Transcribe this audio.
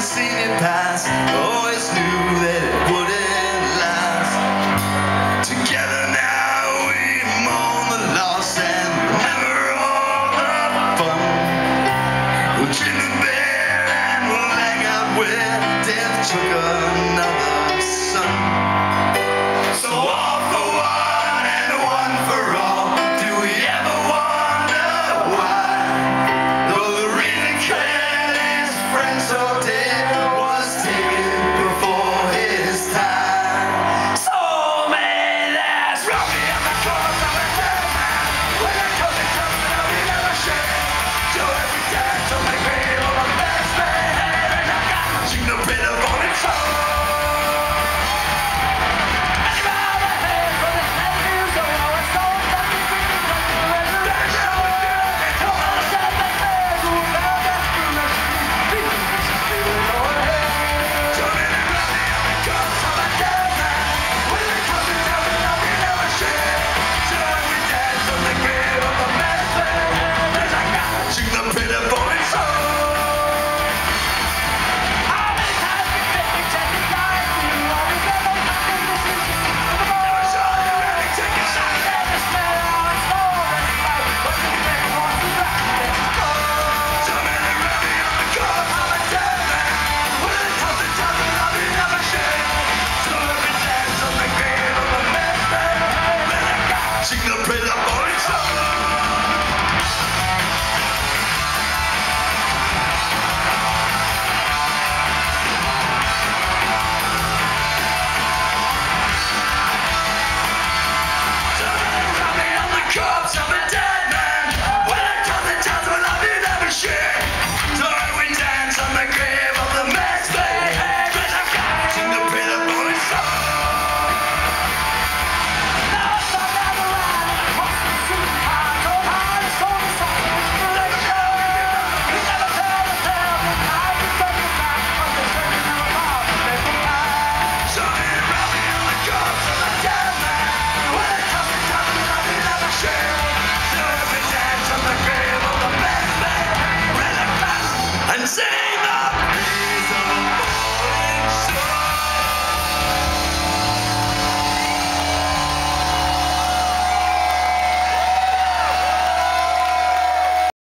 seen it pass, always knew that it wouldn't last. Together now we mourn the loss and remember all the fun. We'll dream the bear and we'll hang out where death took a knife.